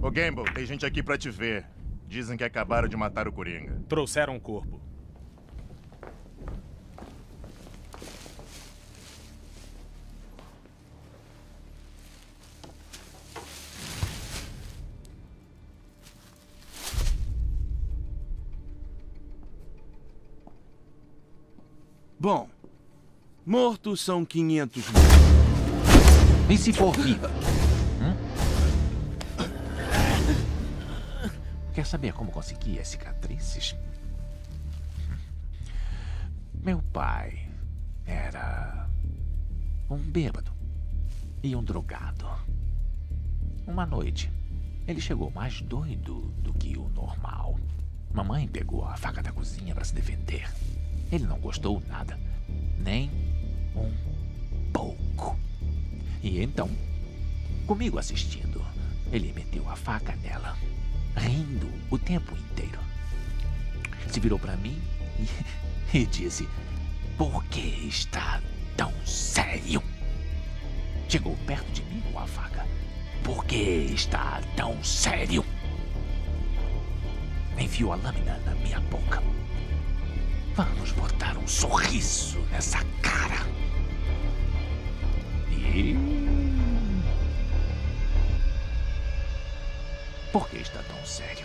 Ô Gamble, tem gente aqui pra te ver. Dizem que acabaram de matar o Coringa. Trouxeram um corpo. Bom, mortos são 500 mil. E se for viva? Quer saber como consegui as cicatrizes? Meu pai era um bêbado e um drogado. Uma noite, ele chegou mais doido do que o normal. Mamãe pegou a faca da cozinha para se defender. Ele não gostou nada, nem um pouco. E então, comigo assistindo, ele meteu a faca nela, rindo o tempo inteiro. Se virou para mim e disse: "Por que está tão sério?" Chegou perto de mim com a faca. "Por que está tão sério?" Enfiou a lâmina na minha boca. Vamos botar um sorriso nessa cara. E... por que está tão sério?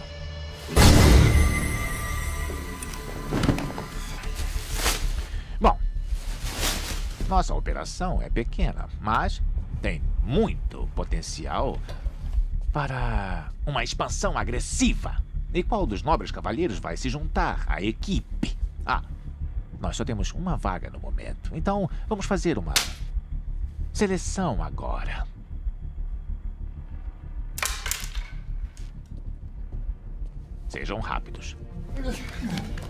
Bom, nossa operação é pequena, mas tem muito potencial para uma expansão agressiva. E qual dos nobres cavalheiros vai se juntar à equipe? Nós só temos uma vaga no momento. Então, vamos fazer uma seleção agora. Sejam rápidos.